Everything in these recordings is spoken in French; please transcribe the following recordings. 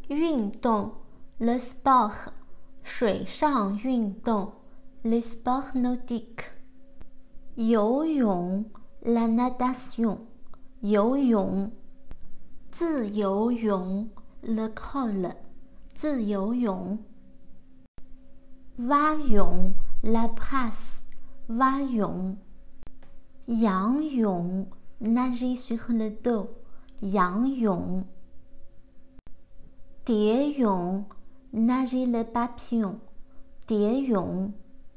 运动 le sport 水上运动 les sports nautiques 游泳 la natation 游泳自由泳 le crawl 自由泳蛙泳 la brasse 蛙泳仰泳 nager sur le dos 仰泳蝶泳 nager le papillon 蝶泳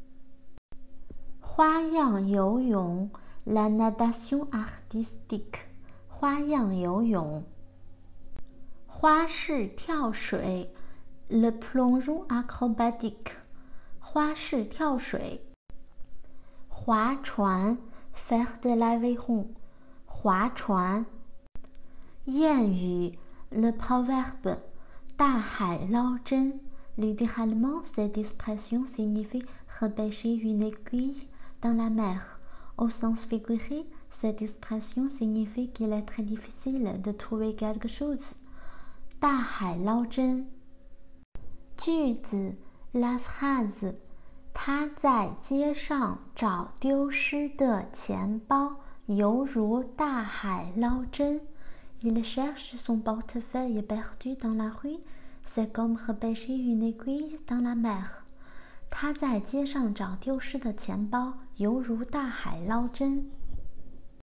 花样游泳 la natation artistique 花样游泳花式跳水 le plongeon acrobatique 花式跳水划船 faire de l'aviron 划船谚语 le proverbe 大海捞针 littéralement cette expression signifie repêcher une aiguille dans la mer au sens figuré cette expression signifie qu'il est très difficile de trouver quelque chose 大海捞针句子 la phrase 他在街上找丢失的钱包犹如大海捞针 Il cherche son portefeuille perdu dans la rue. C'est comme repêcher une aiguille dans la mer. 他在街上找丢失的钱包，犹如大海捞针。